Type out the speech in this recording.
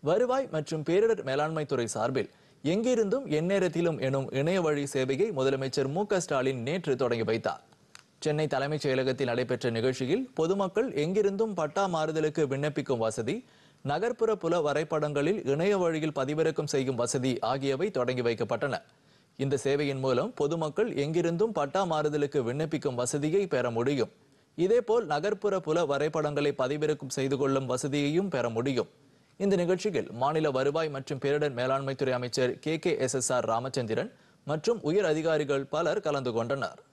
வருவாய் மற்றும் பேரிடர் மேலாண்மை துறை சார்பில் எங்கிருந்தும் எந்நேரத்திலும் எனும் இணைய வழி சேவையை முதலமைச்சர் மு.க.ஸ்டாலின் நேற்று தொடங்கி வைத்தார். சென்னை தலைமைச் செயலகத்தில் நடைபெற்ற நிகழ்ச்சியில் பொதுமக்கள் எங்கிருந்தும் பட்டா மாறுதலுக்கு விண்ணப்பிக்கும் வசதி, நகர்ப்புற புல வரைபடங்களில் இணைய வழியில் பதிவிறக்கம் செய்யும் வசதி ஆகியவை தொடங்கி வைக்கப்பட்டன. இந்த சேவையின் மூலம் பொதுமக்கள் எங்கிருந்தும் பட்டா மாறுதலுக்கு விண்ணப்பிக்கும் வசதியை பெற முடியும். இதேபோல் நகர்ப்புற புல வரைபடங்களை பதிவிறக்கம் செய்து கொள்ளும் வசதியையும் பெற முடியும். இந்த நிகழ்ச்சியில் மாநில வருவாய் மற்றும் பேரிடர் மேலாண்மை துறை அமைச்சர் KKSSR ராமச்சந்திரன் மற்றும் உயர் அதிகாரிகள் பலர் கலந்து கொண்டனர்.